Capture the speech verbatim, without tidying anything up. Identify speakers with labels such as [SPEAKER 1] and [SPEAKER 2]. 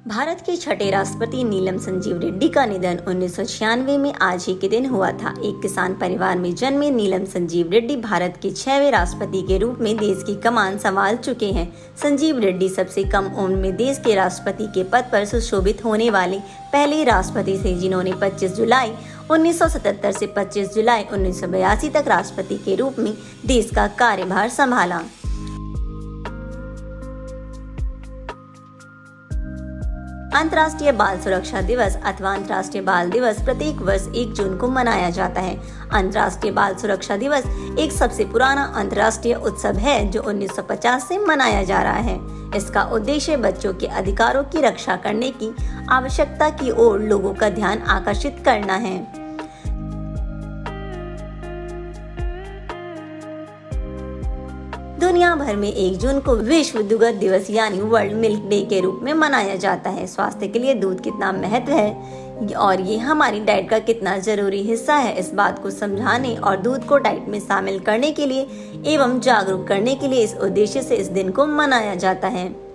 [SPEAKER 1] भारत के छठे राष्ट्रपति नीलम संजीव रेड्डी का निधन उन्नीस सौ छियानवे में आज ही के दिन हुआ था। एक किसान परिवार में जन्मे नीलम संजीव रेड्डी भारत के छठवें राष्ट्रपति के रूप में देश की कमान संभाल चुके हैं। संजीव रेड्डी सबसे कम उम्र में देश के राष्ट्रपति के पद पर सुशोभित होने वाले पहले राष्ट्रपति थे, जिन्होंने पच्चीस जुलाई उन्नीस सौ सतहत्तर से पच्चीस जुलाई उन्नीस सौ बयासी तक राष्ट्रपति के रूप में देश का कार्यभार संभाला। अंतर्राष्ट्रीय बाल सुरक्षा दिवस अथवा अंतर्राष्ट्रीय बाल दिवस प्रत्येक वर्ष एक जून को मनाया जाता है। अंतर्राष्ट्रीय बाल सुरक्षा दिवस एक सबसे पुराना अंतर्राष्ट्रीय उत्सव है जो उन्नीस सौ पचास से मनाया जा रहा है। इसका उद्देश्य बच्चों के अधिकारों की रक्षा करने की आवश्यकता की ओर लोगों का ध्यान आकर्षित करना है। दुनिया भर में एक जून को विश्व दुग्ध दिवस यानी वर्ल्ड मिल्क डे के रूप में मनाया जाता है। स्वास्थ्य के लिए दूध कितना महत्व है और ये हमारी डाइट का कितना जरूरी हिस्सा है, इस बात को समझाने और दूध को डाइट में शामिल करने के लिए एवं जागरूक करने के लिए इस उद्देश्य से इस दिन को मनाया जाता है।